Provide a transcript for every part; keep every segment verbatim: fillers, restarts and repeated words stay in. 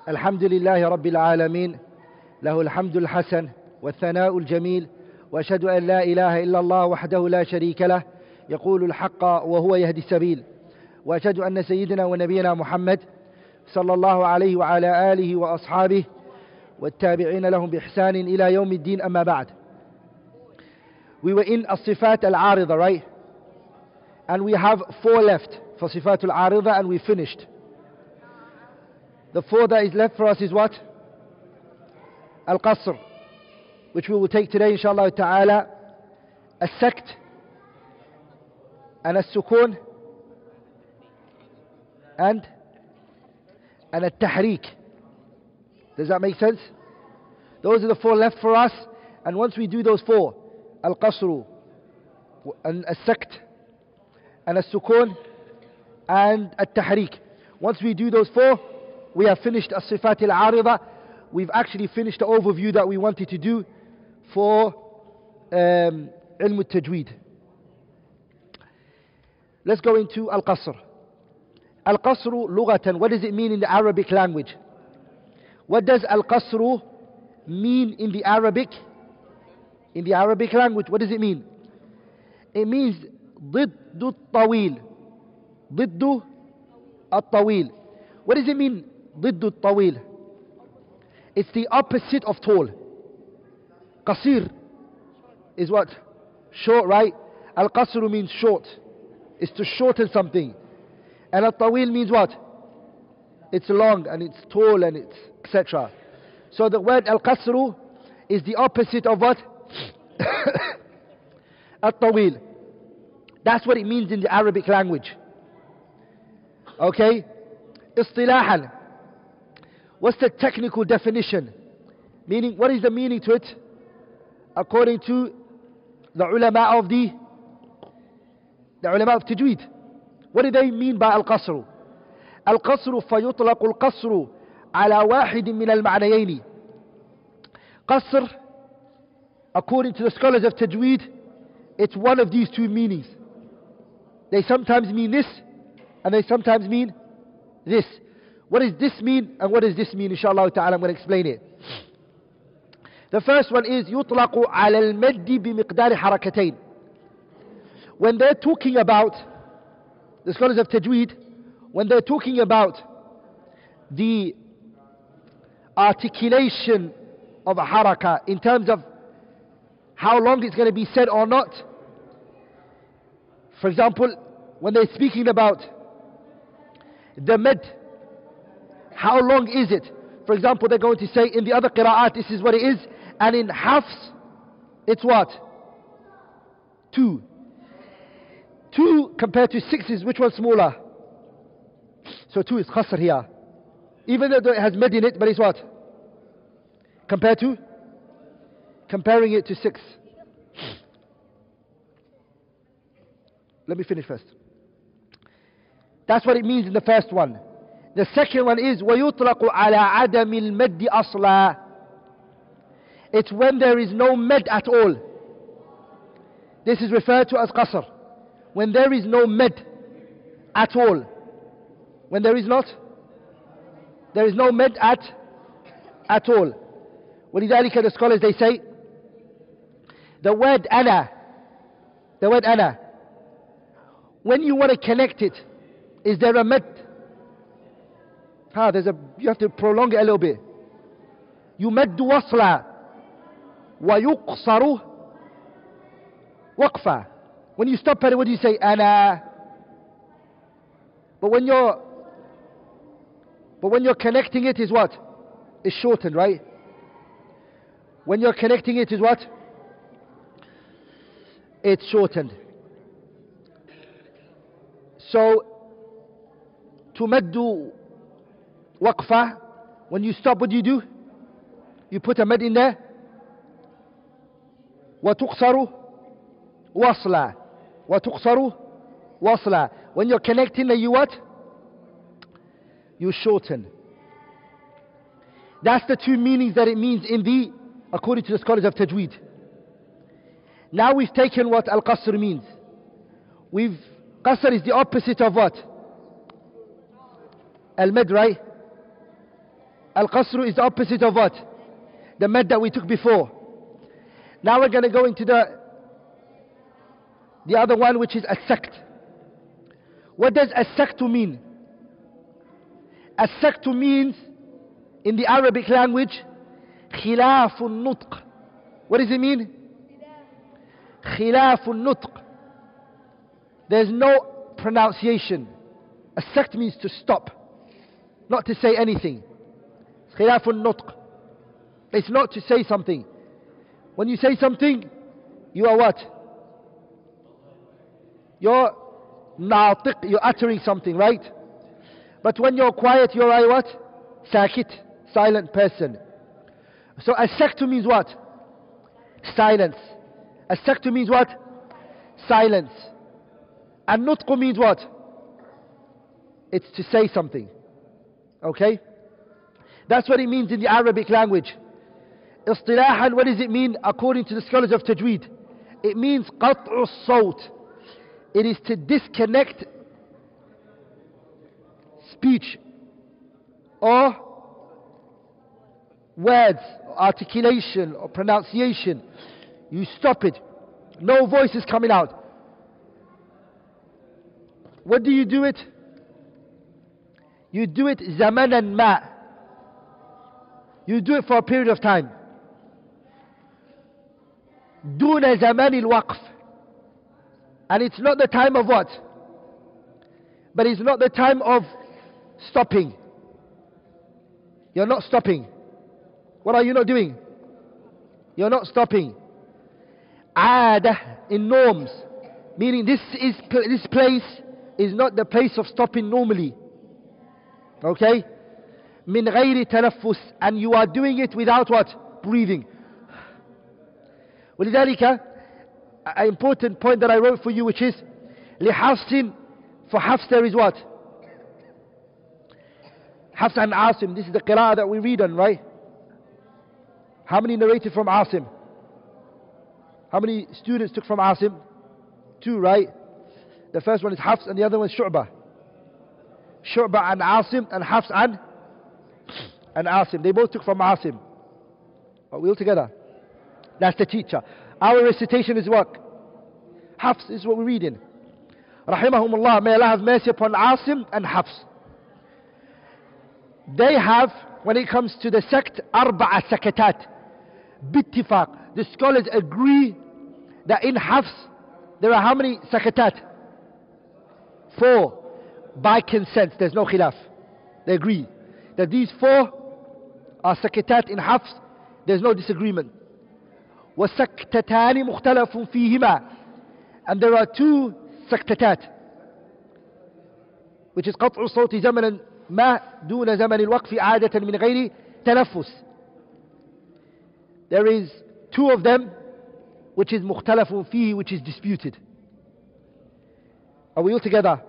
الحمد لله رب العالمين له الحمد الحسن والثناء الجميل وأشهد أن لا إله إلا الله وحده لا شريك له يقول الحق وهو يهدي السبيل وأشهد أن سيدنا ونبينا محمد صلى الله عليه وعلى آله وأصحابه والتابعين لهم بإحسان إلى يوم الدين أما بعد. We were in الصفات العارضة, right? And we have four left for صفات العارضة and we finished. The four that is left for us is what? Al-Qasr, which we will take today inshallah ta'ala. As-Sakt and As-Sukun and and At-Tahriq. Does that make sense? Those are the four left for us, and once we do those four, Al-Qasru and As-Sakt and As-Sukun and At-Tahriq, once we do those four, we have finished As-Sifat Al-Arida. We've actually finished the overview that we wanted to do for um, Ilm Al-Tajweed. Let's go into Al-Qasr. Al-Qasru lughatan, what does it mean in the Arabic language? What does Al-Qasru mean in the Arabic? In the Arabic language, what does it mean? It means ضد الطويل. ضد الطويل. What does it mean? ضد الطويل. It's the opposite of tall. Qasir is what? Short, right? Al-Qasru means short. It's to shorten something. And Al-Tawil means what? It's long and it's tall and it's et cetera. So the word Al-Qasru is the opposite of what? Al-Tawil. That's what it means in the Arabic language. Okay? Istilahan. What's the technical definition? Meaning, what is the meaning to it? According to the ulama of the the ulama of Tajweed. What do they mean by Al-Qasru? Al-Qasru فيطلق القصر على واحد من المعنيين. Qasr, according to the scholars of Tajweed, it's one of these two meanings. They sometimes mean this, and they sometimes mean this. What does this mean, and what does this mean? Inshallah ta'ala, I'm going to explain it. The first one is يطلق على المد بمقدار حركتين. When they're talking about, the scholars of Tajweed, when they're talking about the articulation of a haraka in terms of how long it's going to be said or not. For example, when they're speaking about the med, how long is it? For example, they're going to say in the other qira'at this is what it is, and in Hafs it's what? Two. Two compared to six is which one smaller? So two is qasr here. Even though it has med in it, but it's what? Compared to? Comparing it to six. Let me finish first. That's what it means in the first one. The second one is وَيُطْلَقُ عَلَى عَدَمِ الْمَدِّ أَصْلًا. It's when there is no med at all. This is referred to as qasr. When there is no med at all. When there is not? There is no med at at all. وَلِذَلِكَ the scholars they say, the word ana, the word ana, when you want to connect it, is there a med? Ah, there's a, you have to prolong it a little bit. يُمَدُّ وَصْلًا وَيُقْصَرُ وَقْفًا. When you stop at it, what do you say? Ana. But when you're But when you're connecting it is what? It's shortened, right? When you're connecting it is what? It's shortened. So, tumaddu waqfa, when you stop, what do you do? You put a med in there. Wa tuqsaru wasla. Wa tuqsaru wasla. When you're connecting, you what? You shorten. That's the two meanings that it means in the, according to the scholars of Tajweed. Now we've taken what Al-Qasr means. We've, Qasr is the opposite of what? Al-Mad, right? Al-Qasru is the opposite of what? The med that we took before. Now we're going to go into the the other one, which is as-sakt. What does as-saktu mean? As-saktu means, in the Arabic language, khilafun nutq. What does it mean? Khilafun nutq. There's no pronunciation. As-sakt means to stop, not to say anything. Khilafun nutq. It's not to say something. When you say something, you are what? You're natiq, you're uttering something, right? But when you're quiet, you're a what? Sakit, silent person. So as-saktu means what? Silence. As-saktu means what? Silence. And nutqu means what? It's to say something. Okay? That's what it means in the Arabic language. Istilahan, what does it mean according to the scholars of Tajweed? It means qat'u as-sawt. It is to disconnect speech or words, or articulation or pronunciation. You stop it. No voice is coming out. What do you do it? You do it zamanan ma. You do it for a period of time. Duna zaman al-waqf. And it's not the time of what? But it's not the time of stopping. You're not stopping. What are you not doing? You're not stopping. Adah, in norms. Meaning this is this place is not the place of stopping normally. Okay? Min ghayri tanaffus. And you are doing it without what? Breathing. ولذلك, an important point that I wrote for you, which is لحفص, for Hafs there is what? Hafs and Asim. This is the qira'ah that we read on, right? How many narrated from Asim? How many students took from Asim? Two, right? The first one is Hafs and the other one is Shu'bah. Shu'bah and Asim, and Hafs and and Asim. They both took from Asim. Are we all together? That's the teacher. Our recitation is what? Hafs is what we're reading. Rahimahumullah, may Allah have mercy upon Asim and Hafs. They have, when it comes to the sect, arba'a sakatat. Bittifaq. The scholars agree that in Hafs, there are how many sakatat? Four. By consent, there's no khilaf. They agree that these four are sakatat in Hafs. There's no disagreement. وَسَكْتَتَانِ مُخْتَلَفٌ فِيهِمَا. And there are two سكتتات, which is قطع الصوت زمنا ما دون زمن الوقف عادة من غير تنفس. There is two of them, which is مختلف فيه, which is disputed. Are we all together?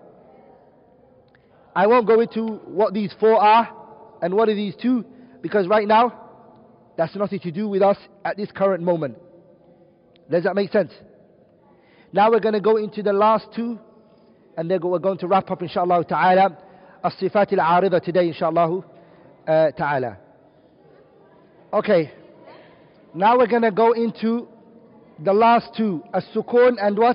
I won't go into what these four are and what are these two, because right now that's nothing to do with us at this current moment. Does that make sense? Now we're going to go into the last two, and then we're going to wrap up inshallah ta'ala as-sifat al-'arida today inshallah uh, ta'ala. Okay, now we're going to go into the last two, as-sukun and what?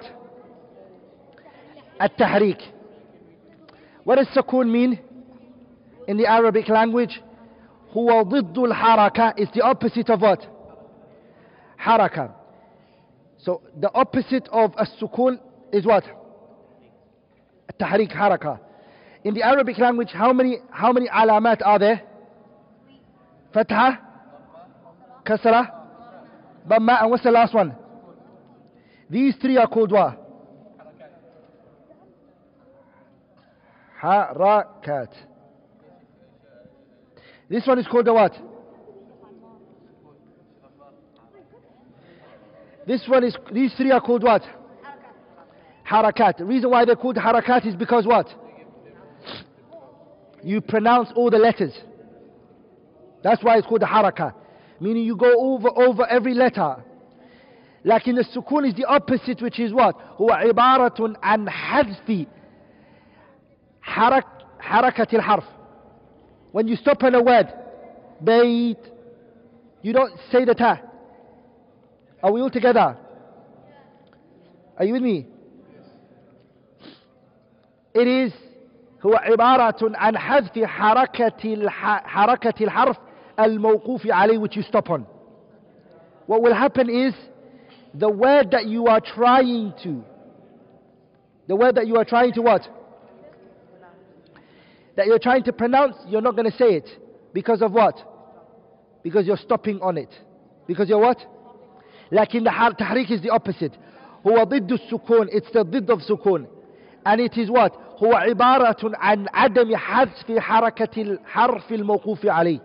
At-tahrik. What does sukun mean in the Arabic language? Huwa ضد الحركة, is the opposite of what? Haraka. So the opposite of as-sukun is what? At-tahrik, haraka. In the Arabic language, how many how many alamat are there? Fatha, kasra, dhamma, and what's the last one? These three are called what? Harakat. This one is called the what? This one is, these three are called what? Harakat. The reason why they're called harakat is because what? You pronounce all the letters. That's why it's called the harakah. Meaning you go over over every letter. Like in the sukun is the opposite, which is what? هو عبارة عن حذف حرك حركة الحرف. When you stop on a word, Bayt. You don't say the ta. Are we all together? Are you with me? It is هو عبارة عن حذف حركة حركة الحرف الموقوف عليه, which you stop on. What will happen is the word that you are trying to, the word that you are trying to what? That you're trying to pronounce, you're not going to say it. Because of what? Because you're stopping on it. Because you're what? لكن the tahrik is the opposite. هو ضد السكون. It's the ضد of سكون. And it is what? هو عبارة عن عدم حذف حركة الحرف الموقوف عليه.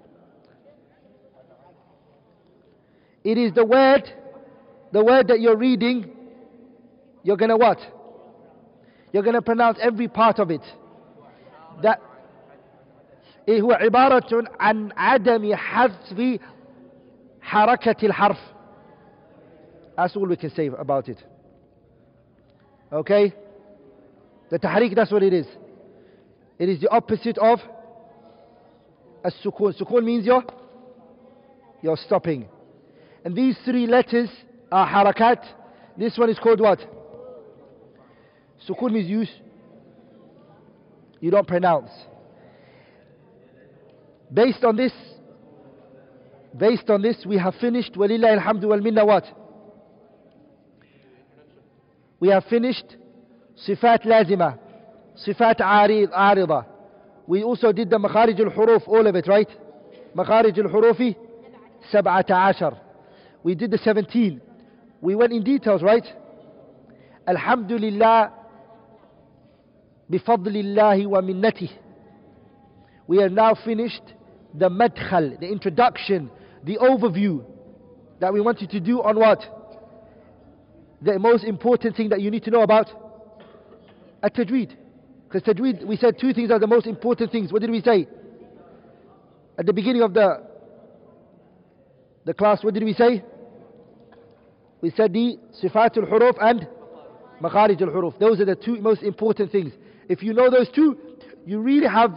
It is the word, the word that you're reading, you're going to what? You're going to pronounce every part of it. That هو عبارة عن عدم حذف حركة الحرف. That's all we can say about it. Okay? The tahrik, that's what it is. It is the opposite of as-sukun. Sukun means you're, you're stopping. And these three letters are harakat. This one is called what? Sukun means use. You don't pronounce. Based on this, based on this, we have finished. Walillahi alhamdu wal minna what? We have finished صفات لازمة, صفات عارض عارضة. We also did the مخارج الحروف, all of it, right? مخارج الحروف سبعة عشر. We did the seventeen. We went in details, right? الحمد لله بفضل الله ومنته. We have now finished the madkhal, the introduction, the overview that we wanted to do on what? The most important thing that you need to know about at-tajweed. Because tajweed, we said two things are the most important things. What did we say? At the beginning of the, the class, what did we say? We said the sifatul huruf and makharij al-huruf. Those are the two most important things. If you know those two, you really have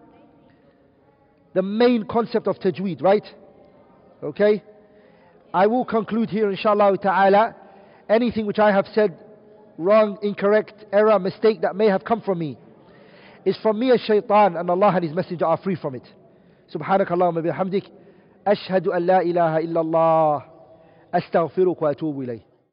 the main concept of tajweed, right? Okay? I will conclude here, inshallah ta'ala. Anything which I have said wrong, incorrect, error, mistake that may have come from me is from me as shaitan, and Allah and His Messenger are free from it. Subhanak Allahumma bihamdik, ashhadu an la ilaha illallah, astaghfiruka wa atubu ilayh.